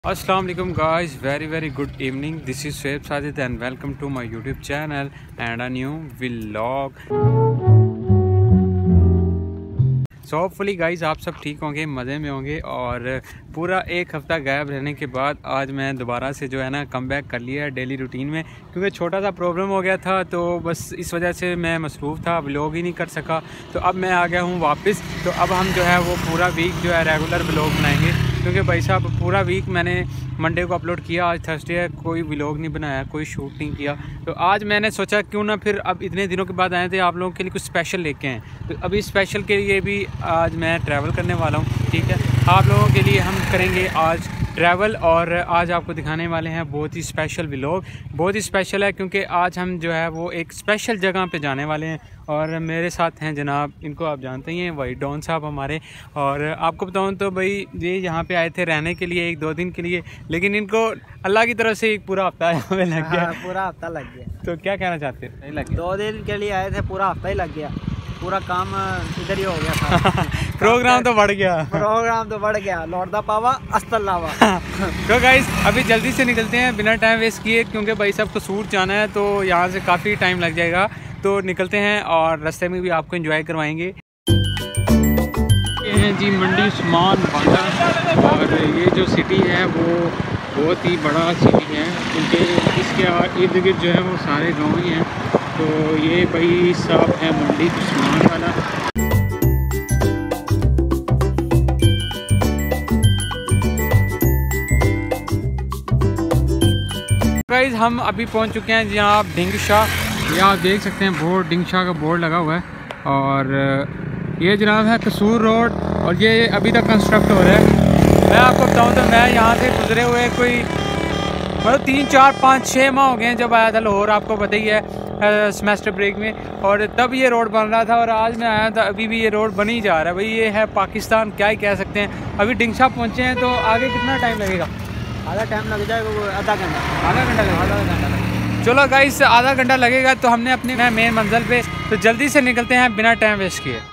अस्सलाम वालेकुम guys, very good evening. This is Shoaib Sajid and welcome to my YouTube channel and a new vlog. So hopefully guys आप सब ठीक होंगे, मज़े में होंगे। और पूरा एक हफ़्ता गायब रहने के बाद आज मैं दोबारा से जो है ना कम बैक कर लिया है डेली रूटीन में, क्योंकि छोटा सा प्रॉब्लम हो गया था तो बस इस वजह से मैं मसरूफ़ था, व्लॉग ही नहीं कर सका। तो अब मैं आ गया हूँ वापस। तो अब हम जो है वो पूरा वीक जो है रेगुलर व्लॉग बनाएंगे, क्योंकि भाई साहब पूरा वीक मैंने मंडे को अपलोड किया, आज थर्सडे है, कोई व्लॉग नहीं बनाया, कोई शूट नहीं किया। तो आज मैंने सोचा क्यों ना फिर अब इतने दिनों के बाद आए थे आप लोगों के लिए कुछ स्पेशल लेके आएँ। तो अभी स्पेशल के लिए भी आज मैं ट्रैवल करने वाला हूँ, ठीक है। आप लोगों के लिए हम करेंगे आज ट्रैवल और आज आपको दिखाने वाले हैं बहुत ही स्पेशल व्लॉग। बहुत ही स्पेशल है क्योंकि आज हम जो है वो एक स्पेशल जगह पे जाने वाले हैं और मेरे साथ हैं जनाब, इनको आप जानते ही हैं, वही डॉन साहब हमारे। और आपको बताऊं तो भाई ये यहाँ पे आए थे रहने के लिए 1-2 दिन के लिए, लेकिन इनको अल्लाह की तरफ से एक पूरा हफ्ता यहाँ पे लग गया। पूरा हफ्ता लग गया। तो क्या कहना चाहते हैं? नहीं लग गया, 2 दिन के लिए आए थे, पूरा हफ्ता ही लग गया। पूरा काम इधर ही हो गया था। प्रोग्राम तो बढ़ गया, लौटदा पावा अस्तर लावा। तो गाइस अभी जल्दी से निकलते हैं बिना टाइम वेस्ट किए, क्योंकि भाई साहब कसूर जाना है तो यहाँ से काफ़ी टाइम लग जाएगा। तो निकलते हैं और रास्ते में भी आपको एंजॉय करवाएंगे। ये हैं जी मंडी उस्मान बांदा, और ये जो सिटी है वो बहुत ही बड़ा सिटी है, क्योंकि इसके इर्द गिर्द जो है वो सारे गाँव ही हैं। तो ये भाई साहब है मंडी उस्मान वाला। गाइस हम अभी पहुंच चुके हैं जहाँ आप ढिंगशाह, ये आप देख सकते हैं बोर्ड, ढिंगशाह का बोर्ड लगा हुआ है। और ये जनाब है कसूर रोड, और ये अभी तक कंस्ट्रक्ट हो रहा है। मैं आपको बताऊं तो मैं यहाँ से गुजरे हुए कोई मतलब 3, 4, 5, 6 माह हो गए हैं जब आया था लाहौर, आपको पता ही है, सेमेस्टर ब्रेक में। और तब ये रोड बन रहा था और आज मैं आया था, अभी भी ये रोड बन ही जा रहा है। भाई ये है पाकिस्तान, क्या ही कह सकते हैं। अभी ढिंगशाह पहुँचे हैं, तो आगे कितना टाइम लगेगा? आधा टाइम लग जाएगा, आधा घंटा लगेगा। चलो गाइस आधा घंटा लगेगा तो हमने अपनी मेन मंजिल पे, तो जल्दी से निकलते हैं बिना टाइम वेस्ट किए।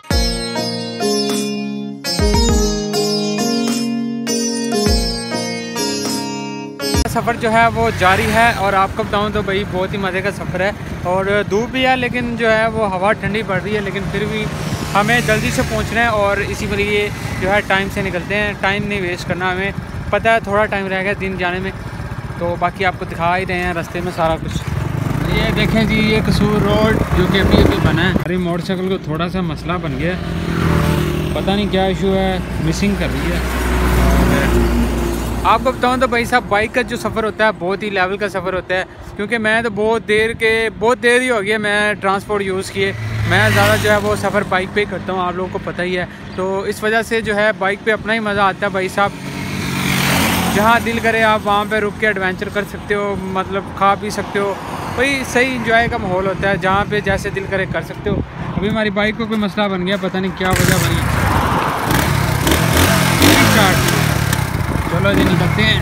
सफ़र जो है वो जारी है, और आपको बताऊं तो भाई बहुत ही मज़े का सफ़र है। और धूप भी है, लेकिन जो है वो हवा ठंडी पड़ रही है, लेकिन फिर भी हमें जल्दी से पहुंचना है और इसी के लिए जो है टाइम से निकलते हैं। टाइम नहीं वेस्ट करना, हमें पता है थोड़ा टाइम रह गया दिन जाने में, तो बाकी आपको दिखा ही रहे हैं रास्ते में सारा कुछ। ये देखें जी, ये कसूर रोड जो कि अभी बना है। हमारी मोटरसाइकिल को थोड़ा सा मसला बन गया, पता नहीं क्या इशू है, मिसिंग कर रही है। आपको बताऊं तो भाई साहब बाइक का जो सफ़र होता है बहुत ही लेवल का सफ़र होता है, क्योंकि मैं तो बहुत देर ही हो गई है मैं ट्रांसपोर्ट यूज़ किए। मैं ज़्यादा जो है वो सफ़र बाइक पे ही करता हूँ, आप लोगों को पता ही है। तो इस वजह से जो है बाइक पे अपना ही मज़ा आता है भाई साहब। जहाँ दिल करे आप वहाँ पे रुक के एडवेंचर कर सकते हो, मतलब खा पी सकते हो, वही सही इंजॉय का माहौल होता है। जहाँ पे जैसे दिल करे कर सकते हो। अभी हमारी बाइक को कोई मसला बन गया, पता नहीं क्या वजह बनी। चलो जी निकलते हैं।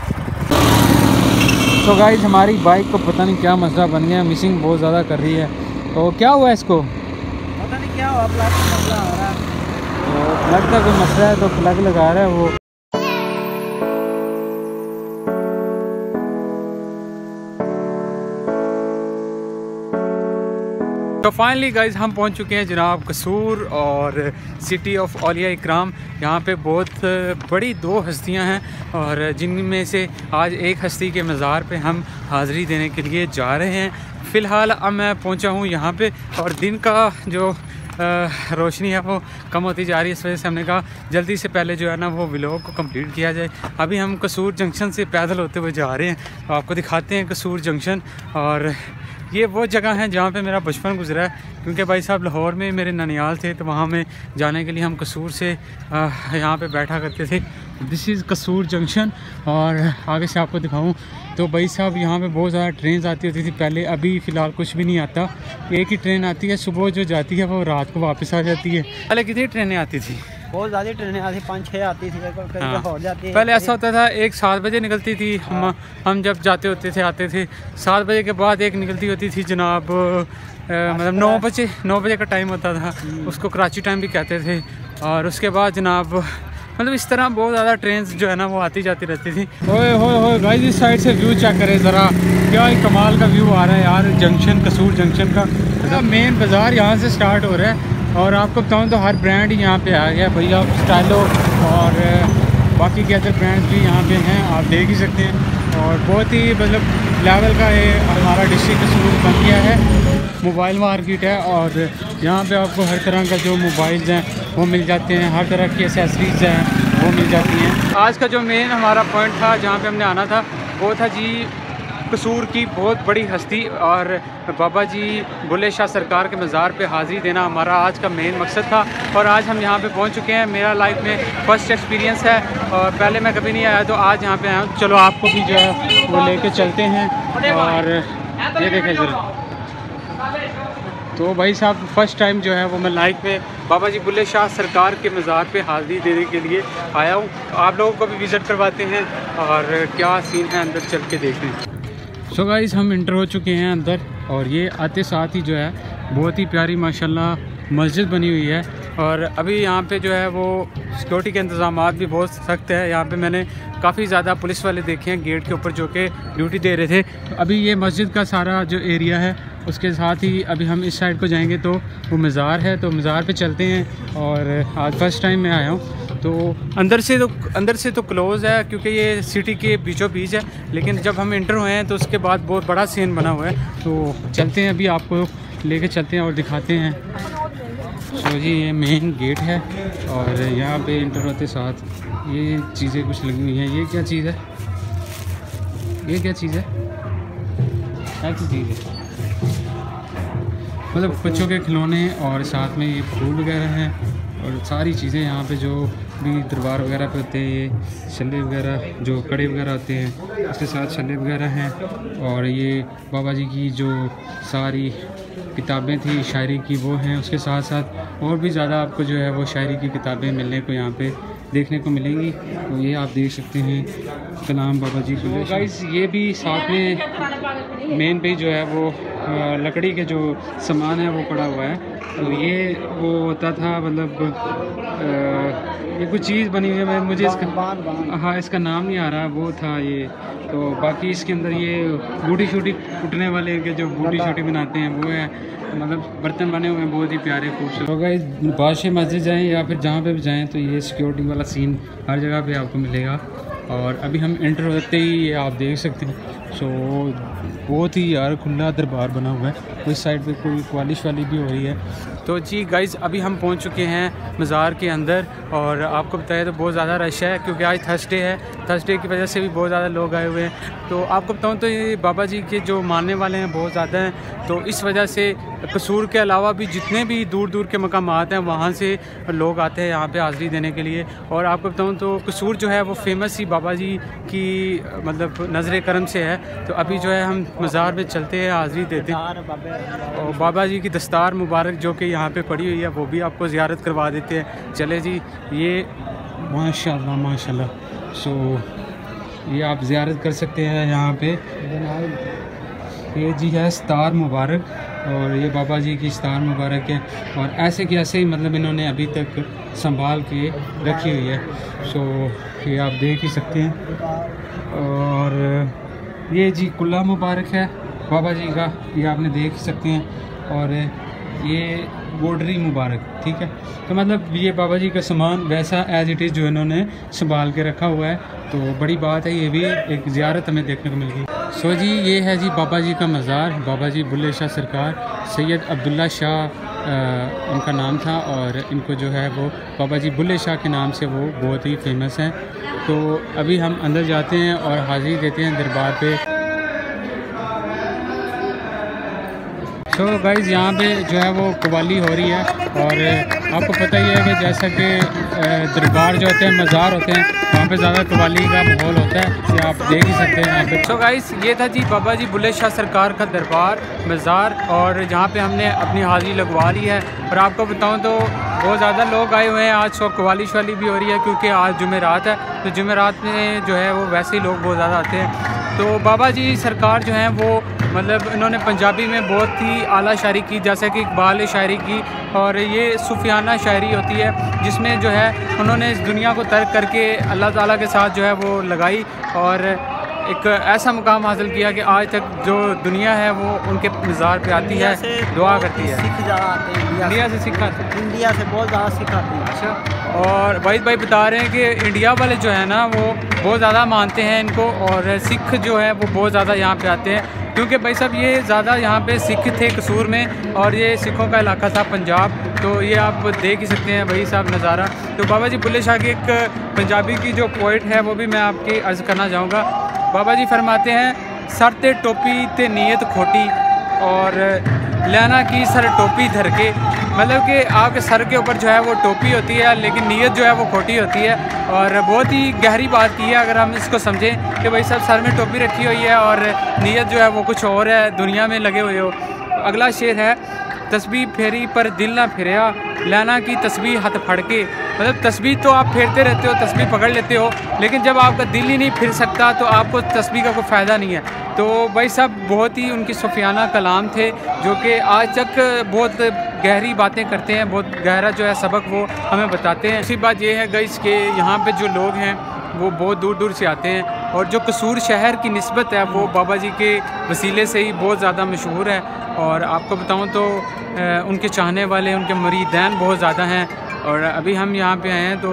तो गाइस हमारी बाइक को पता नहीं क्या मसला बन गया, मिसिंग बहुत ज़्यादा कर रही है। तो क्या हुआ इसको? पता नहीं क्या हुआ, प्लग का मसला हो रहा है। तो प्लग का कोई मसला है, तो प्लग लगा रहा है वो। तो फाइनली गाइज हम पहुंच चुके हैं जनाब कसूर और सिटी ऑफ औलिया इकराम। यहाँ पे बहुत बड़ी 2 हस्तियाँ हैं, और जिनमें से आज एक हस्ती के मज़ार पे हम हाज़िरी देने के लिए जा रहे हैं। फ़िलहाल अब मैं पहुँचा हूँ यहाँ पे, और दिन का जो रोशनी है वो कम होती जा रही है। इस वजह से हमने कहा जल्दी से पहले जो है ना वो व्लॉग को कंप्लीट किया जाए। अभी हम कसूर जंक्शन से पैदल होते हुए जा रहे हैं, तो आपको दिखाते हैं कसूर जंक्शन। और ये वो जगह है जहाँ पे मेरा बचपन गुजरा है, क्योंकि भाई साहब लाहौर में मेरे ननियाल थे, तो वहाँ में जाने के लिए हम कसूर से यहाँ पे बैठा करते थे। This is Kasur junction. और आगे से आपको दिखाऊं तो भाई साहब यहाँ पे बहुत ज़्यादा ट्रेन आती होती थी पहले, अभी फ़िलहाल कुछ भी नहीं आता। एक ही ट्रेन आती है, सुबह जो जाती है वो रात को वापस आ जाती है। पहले कितनी ट्रेनें आती थी? बहुत ज़्यादा ट्रेनें आती, 5-6 आती थी। हाँ। हो जाती है। पहले ऐसा होता था, एक 7 बजे निकलती थी। हम जब जाते होते थे आते थे 7 बजे के बाद एक निकलती होती थी जनाब, मतलब 9 बजे का टाइम होता था, उसको कराची टाइम भी कहते थे। और उसके बाद जनाब मतलब इस तरह बहुत ज़्यादा ट्रेन जो है ना वो आती जाती रहती थी। ओए होए गाइस, इस साइड से व्यू चेक करें ज़रा, क्या एक कमाल का व्यू आ रहा है यार। जंक्शन, कसूर जंक्शन का मतलब मेन बाज़ार यहाँ से स्टार्ट हो रहा है। और आपको बताऊँ तो हर ब्रांड ही यहाँ पे आ गया भैया, स्टाइलो और बाकी के अदर ब्रांड्स भी यहाँ पे हैं, आप देख ही सकते हैं। और बहुत ही मतलब लेवल का ये हमारा डिस्ट्रिक्ट कसूर बन गया है, मोबाइल मार्केट है। और यहाँ पे आपको हर तरह का जो मोबाइल्स हैं वो मिल जाते हैं, हर तरह की एसेसरीज हैं वो मिल जाती हैं। आज का जो मेन हमारा पॉइंट था जहाँ पे हमने आना था वो था जी कसूर की बहुत बड़ी हस्ती और बाबा जी बुल्ले शाह सरकार के मज़ार पे हाज़िरी देना हमारा आज का मेन मकसद था। और आज हम यहाँ पे पहुँच चुके हैं। मेरा लाइफ में फ़र्स्ट एक्सपीरियंस है और पहले मैं कभी नहीं आया, तो आज यहाँ पे आया हूँ। चलो आपको भी जो है वो लेके चलते हैं। और ये देखें ज़रा, तो भाई साहब फ़र्स्ट टाइम जो है वो मैं लाइफ में बाबा जी बुल्ले शाह सरकार के मज़ार पे हाज़िरी देने के लिए आया हूँ। आप लोगों को भी विज़िट करवाते हैं और क्या सीन है अंदर चल के देखते हैं। सो गाइस, हम इंटर हो चुके हैं अंदर और ये आते साथ ही जो है बहुत ही प्यारी माशाल्लाह मस्जिद बनी हुई है। और अभी यहाँ पे जो है वो सिक्योरिटी के इंतज़ामात भी बहुत सख्त है। यहाँ पे मैंने काफ़ी ज़्यादा पुलिस वाले देखे हैं गेट के ऊपर जो कि ड्यूटी दे रहे थे। तो अभी ये मस्जिद का सारा जो एरिया है उसके साथ ही अभी हम इस साइड को जाएंगे तो वो मज़ार है, तो मज़ार पे चलते हैं। और आज फर्स्ट टाइम मैं आया हूँ, तो अंदर से तो क्लोज़ है क्योंकि ये सिटी के बीचों बीच है, लेकिन जब हम इंटर हुए हैं तो उसके बाद बहुत बड़ा सीन बना हुआ है। तो चलते हैं, अभी आपको लेके चलते हैं और दिखाते हैं। सो जी ये मेन गेट है और यहाँ पे इंटर होते साथ ये चीज़ें कुछ लगी हुई हैं। ये क्या चीज़ है? ये क्या चीज़ है? ऐसी चीज़ है मतलब बच्चों के खिलौने और साथ में ये फूल वगैरह हैं और सारी चीज़ें यहाँ पे जो भी दरबार वगैरह पे होते हैं, ये छल्ले वगैरह जो कड़े वगैरह होते हैं उसके साथ छल्ले वगैरह हैं। और ये बाबा जी की जो सारी किताबें थी शायरी की वो हैं, उसके साथ साथ और भी ज़्यादा आपको जो है वो शायरी की किताबें मिलने को यहाँ पे देखने को मिलेंगी। तो ये आप देख सकते हैं कलाम बाबा जी बुल्ले शाह। गाइस ये भी साथ में मेन पे जो है वो लकड़ी के जो सामान है वो पड़ा हुआ है। तो ये वो होता था मतलब ये कुछ चीज़ बनी हुई है, मुझे इसका हाँ इसका नाम नहीं आ रहा, वो था ये। तो बाकी इसके अंदर ये बूटी शूटी कुटने वाले के जो बूटी शूटी बनाते हैं वो है, मतलब बर्तन बने हुए हैं बहुत ही प्यारे खूबसूरत। होगा इस बादशाह मस्जिद जाएँ या फिर जहाँ पे भी जाएँ तो ये सिक्योरिटी वाला सीन हर जगह पे आपको मिलेगा। और अभी हम एंटर होते ही ये आप देख सकते हैं। सो बहुत ही यार खुला दरबार बना हुआ है। तो इस साइड पे कोई पॉलिश वाली भी हो रही है। तो जी गाइज़ अभी हम पहुंच चुके हैं मज़ार के अंदर और आपको बताया तो बहुत ज़्यादा रश है क्योंकि आज थर्सडे है। थर्सडे की वजह से भी बहुत ज़्यादा लोग आए हुए हैं। तो आपको बताऊं तो ये बाबा जी के जो मानने वाले हैं बहुत ज़्यादा हैं। तो इस वजह से कसूर के अलावा भी जितने भी दूर दूर के मकामात हैं वहाँ से लोग आते हैं यहाँ पे हाज़िरी देने के लिए। और आपको बताऊं तो कसूर जो है वो फेमस ही बाबा जी की मतलब नज़र करम से है। तो अभी जो है हम मज़ार में चलते हैं, हाज़िरी देते हैं और बाबा जी की दस्तार मुबारक जो कि यहाँ पे पड़ी हुई है वो भी आपको ज़ियारत करवा देते हैं। चले जी, ये माशाल्लाह माशाल्लाह। सो ये आप ज़ियारत कर सकते हैं यहाँ पे। ये जी है स्तार मुबारक और ये बाबा जी की स्तार मुबारक है और ऐसे के ऐसे ही मतलब इन्होंने अभी तक संभाल के रखी हुई है। सो ये आप देख ही सकते हैं। और ये जी कुल्ला मुबारक है बाबा जी का, ये आपने देख सकते हैं। और ये बॉर्डरी मुबारक, ठीक है। तो मतलब ये बाबा जी का सामान वैसा एज इट इज़ जो इन्होंने संभाल के रखा हुआ है। तो बड़ी बात है, ये भी एक ज़ियारत हमें देखने को मिल गई। सो जी ये है जी बाबा जी का मज़ार, बाबा जी बुल्ले शाह सरकार, सैयद अब्दुल्ला शाह उनका नाम था और इनको जो है वो बाबा जी बुल्ले शाह के नाम से वो बहुत ही फेमस हैं। तो अभी हम अंदर जाते हैं और हाज़िरी देते हैं दरबार पे। तो गाइज़ यहाँ पे जो है वो कव्वाली हो रही है और आपको पता ही है कि जैसा कि दरबार जो होते हैं मज़ार होते हैं वहाँ पे ज़्यादा कव्वाली का माहौल होता है, ये आप देख ही सकते हैं यहाँ पे। तो गाइज़ ये था जी बाबा जी बुल्ले शाह सरकार का दरबार मज़ार और जहाँ पे हमने अपनी हाज़िरी लगवा ली है। और आपको बताऊँ तो बहुत ज़्यादा लोग आए हुए हैं आज। सो कव्वाली शवाली भी हो रही है क्योंकि आज जुमेरात है। तो जुमेरात में जो है वो वैसे ही लोग बहुत ज़्यादा आते हैं। तो बाबा जी सरकार जो हैं वो मतलब इन्होंने पंजाबी में बहुत ही आला शायरी की, जैसे कि इकबाल ने शायरी की, और ये सूफियाना शायरी होती है जिसमें जो है उन्होंने इस दुनिया को तर्क करके अल्लाह ताला के साथ जो है वो लगाई और एक ऐसा मुकाम हासिल किया कि आज तक जो दुनिया है वो उनके मज़ार पे आती है, दुआ करती है। सिख ज़्यादा आते हैं इंडिया से सिख आते हैं, इंडिया से बहुत ज़्यादा सिख आते हैं। अच्छा, और वाहिद भाई बता रहे हैं कि इंडिया वाले जो है ना वो बहुत ज़्यादा मानते हैं इनको, और सिख जो है वो बहुत ज़्यादा यहाँ पे आते हैं, क्योंकि भाई साहब ये ज़्यादा यहाँ पे सिख थे कसूर में, और ये सिखों का इलाका था पंजाब, तो ये आप देख ही सकते हैं भाई साहब नज़ारा। तो बाबा जी बुल्ले शाह की एक पंजाबी की जो पोइट है वो भी मैं आपकी अर्ज़ करना चाहूँगा। बाबा जी फरमाते हैं, सर ते टोपी ते नीयत खोटी और लैना की सर टोपी धर के, मतलब कि आपके सर के ऊपर जो है वो टोपी होती है लेकिन नीयत जो है वो खोटी होती है। और बहुत ही गहरी बात की है अगर हम इसको समझें कि भाई साहब सर में टोपी रखी हुई है और नीयत जो है वो कुछ और है, दुनिया में लगे हुए हो। अगला शेर है, तस्बीह फेरी पर दिल ना फिरया, लैना की तस्बीह हथ फड़ के, मतलब तस्बीह तो आप फेरते रहते हो, तस्बीह पकड़ लेते हो, लेकिन जब आपका दिल ही नहीं फिर सकता तो आपको तस्बीह का कोई फ़ायदा नहीं है। तो भाई साहब बहुत ही उनकी सूफियाना कलाम थे जो कि आज तक बहुत गहरी बातें करते हैं, बहुत गहरा जो है सबक वो हमें बताते हैं। दूसरी बात ये है गाइस कि यहाँ पे जो लोग हैं वो बहुत दूर दूर से आते हैं, और जो कसूर शहर की निस्बत है वो बाबा जी के वसीले से ही बहुत ज़्यादा मशहूर है। और आपको बताऊं तो उनके चाहने वाले, उनके मुरीदैन बहुत ज़्यादा हैं। और अभी हम यहाँ पे आए हैं तो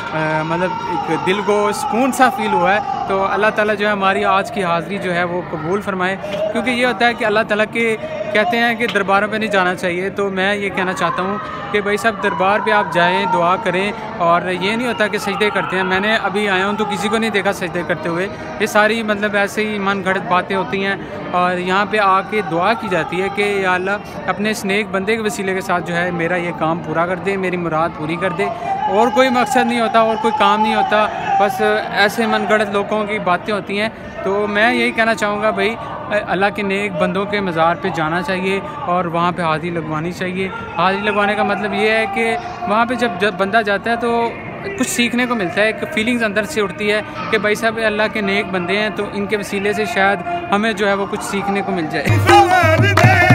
मतलब एक दिल को सुकून सा फील हुआ है। तो अल्लाह ताला जो है हमारी आज की हाज़िरी जो है वो कबूल फरमाए, क्योंकि ये होता है कि अल्लाह ताला के कहते हैं कि दरबारों पे नहीं जाना चाहिए, तो मैं ये कहना चाहता हूँ कि भाई साहब दरबार पे आप जाएं, दुआ करें, और ये नहीं होता कि सजदे करते हैं। मैंने अभी आया हूँ तो किसी को नहीं देखा सजदे करते हुए, ये सारी मतलब ऐसे ही मन घड़त बातें होती हैं। और यहाँ पे आके दुआ की जाती है कि या अल्लाह अपने इस नेक बंदे के वसीले के साथ जो है मेरा ये काम पूरा कर दे, मेरी मुराद पूरी कर दे। और कोई मकसद नहीं होता और कोई काम नहीं होता, बस ऐसे मन घड़त लोगों की बातें होती हैं। तो मैं यही कहना चाहूँगा भाई अल्लाह के नेक बंदों के मज़ार पे जाना चाहिए और वहाँ पे हाज़िरी लगवानी चाहिए। हाज़िरी लगवाने का मतलब ये है कि वहाँ पे जब बंदा जाता है तो कुछ सीखने को मिलता है, एक फीलिंग्स अंदर से उठती है कि भाई साहब अल्लाह के नेक बंदे हैं, तो इनके वसीले से शायद हमें जो है वो कुछ सीखने को मिल जाए।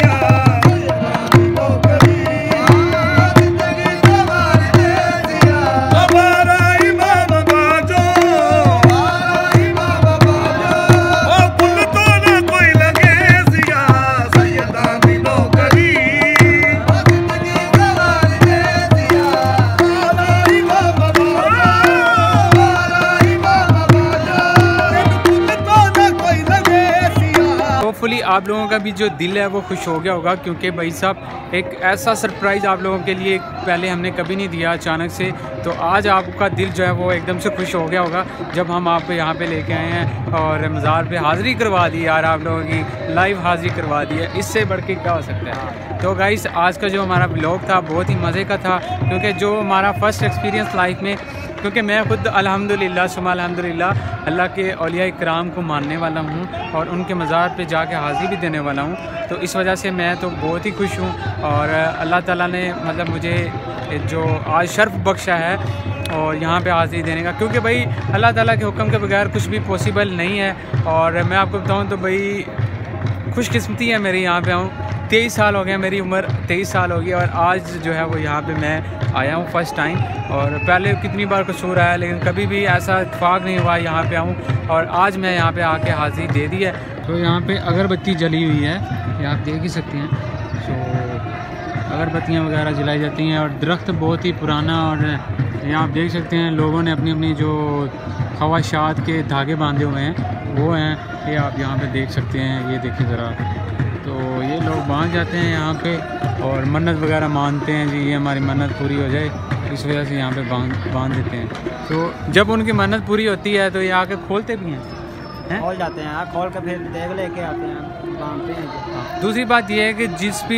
होपफुली आप लोगों का भी जो दिल है वो खुश हो गया होगा, क्योंकि भाई साहब एक ऐसा सरप्राइज़ आप लोगों के लिए पहले हमने कभी नहीं दिया अचानक से। तो आज आपका दिल जो है वो एकदम से खुश हो गया होगा जब हम आपको यहाँ पे लेके आए हैं और मज़ार पे हाज़िरी करवा दी यार, आप लोगों की लाइव हाज़िरी करवा दी है, इससे बढ़ के क्या हो सकता है। तो गाइस आज का जो हमारा व्लॉग था बहुत ही मज़े का था, क्योंकि जो हमारा फ़र्स्ट एक्सपीरियंस लाइफ में, क्योंकि मैं खुद अल्हम्दुलिल्लाह सुम्मा अल्हम्दुलिल्लाह अल्लाह के औलिया इकराम को मानने वाला हूँ और उनके मज़ार पे जाके हाज़िरी भी देने वाला हूँ। तो इस वजह से मैं तो बहुत ही खुश हूँ और अल्लाह ताला ने मतलब मुझे जो आज शर्फ बख्शा है और यहाँ पे हाज़िरी देने का, क्योंकि भाई अल्लाह ताला के हुक्म के बगैर कुछ भी पॉसिबल नहीं है। और मैं आपको बताऊँ तो भाई खुशकिस्मती है मेरी, यहाँ पे आऊँ 23 साल हो गए, मेरी उम्र 23 साल हो गई और आज जो है वो यहाँ पे मैं आया हूँ फ़र्स्ट टाइम। और पहले कितनी बार कसूर आया लेकिन कभी भी ऐसा इत्तेफाक नहीं हुआ यहाँ पे आऊँ, और आज मैं यहाँ पे आके हाज़िरी दे दी है। तो यहाँ पे अगरबत्ती जली हुई है, ये आप देख ही सकते हैं। तो अगरबत्तियाँ वगैरह जलाई जाती हैं और दरख्त बहुत ही पुराना, और यहाँ आप देख सकते हैं लोगों ने अपनी अपनी जो ख्वाहिशात के धागे बांधे हुए हैं वो हैं, ये आप यहाँ पे देख सकते हैं। ये देखिए ज़रा, तो ये लोग बांध जाते हैं यहाँ पे और मन्नत वगैरह मानते हैं जी, ये हमारी मन्नत पूरी हो जाए, इस वजह से यहाँ पे बांध देते हैं। तो जब उनकी मन्नत पूरी होती है तो ये आके खोलते भी हैं, खोल जाते हैं, खोल कर फिर देख लेके आते हैं, बांधते हैं। दूसरी बात यह है कि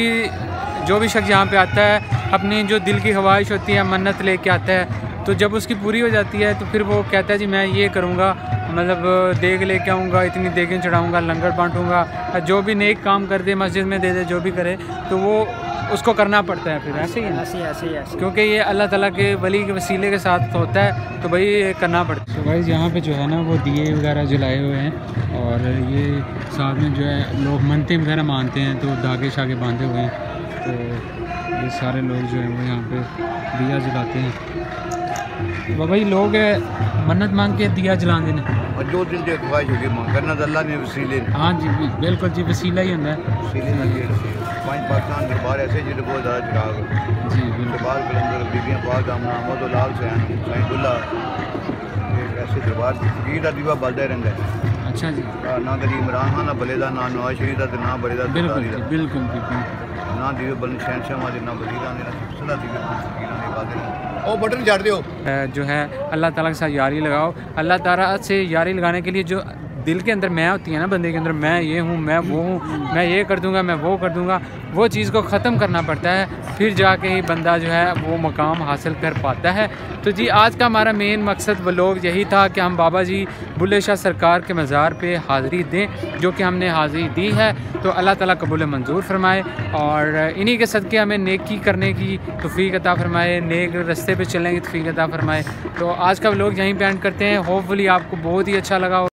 जो भी शख्स यहाँ पे आता है अपनी जो दिल की ख्वाहिश होती है मन्नत लेके आता है, तो जब उसकी पूरी हो जाती है तो फिर वो कहता है जी मैं ये करूँगा, मतलब देग लेके आऊँगा, इतनी देगें चढ़ाऊँगा, लंगर बांटूँगा, जो भी नेक काम कर दे मस्जिद में दे दे, जो भी करे, तो वो उसको करना पड़ता है, फिर ऐसे ही ऐसे क्योंकि ये अल्लाह ताला के वली के वसीले के साथ होता है, तो भाई ये करना पड़ता है। तो भाई यहाँ पे जो है ना वो दिए वगैरह जलाए हुए हैं, और ये साथ में जो है लोग मनते वगैरह मानते हैं, तो धागे शागे बांधे हुए हैं, तो ये सारे लोग जो हैं वो यहाँ पे दिया जलाते हैं। बाबा जी लोग मन्नत मांग के दिया जलाते हैं, और जो दिल की ख्वाहिश होगी मांग करना तो अल्लाह ने वसीले ने। हाँ जी बिल्कुल जी, वसीला ही होता है। वसीले लगे पाँच पाकिस्तान दरबार ऐसे जिन्हें बहुत ज़्यादा चिराग जी बिल्कुल। दरबार के अंदर बीबियाँ पाक दामना अहमद लाल सैन सैदुल्ला ऐसे दरबार की का दीवा बलदा रहता है। अच्छा जी, ना कभी इमरान खान ना बलेदा, ना नवाज शरीफ का, ना बलेदा बिल्कुल जी, बिल्कुल बिल्कुल। ना दीवे बलन शहनशाह मारे, ना वजीरां दे, ना सदा दीवे फकीरां दे बादे। ओ बटन छाड़ दियो। जो है अल्लाह ताला के साथ यारी लगाओ। अल्लाह ताला से यारी लगाने के लिए जो दिल के अंदर मैं होती है ना बंदे के अंदर, मैं ये हूँ, मैं वो हूँ, मैं ये कर दूँगा, मैं वो कर दूँगा, वो चीज़ को ख़त्म करना पड़ता है, फिर जाके ही बंदा जो है वो मकाम हासिल कर पाता है। तो जी आज का हमारा मेन मकसद वो लोग यही था कि हम बाबा जी बुल्ले शाह सरकार के मज़ार पे हाज़िरी दें, जो कि हमने हाज़िरी दी है। तो अल्लाह ताला कबूल मंजूर फरमाए, और इन्हीं के सदक़े हमें नेकी करने की तौफ़ीक अता फरमाए, नेक रास्ते पे चलने की तौफ़ीक अता फरमाए। तो आज का व्लॉग यहीं पे एंड करते हैं। होपफुली आपको बहुत ही अच्छा लगा।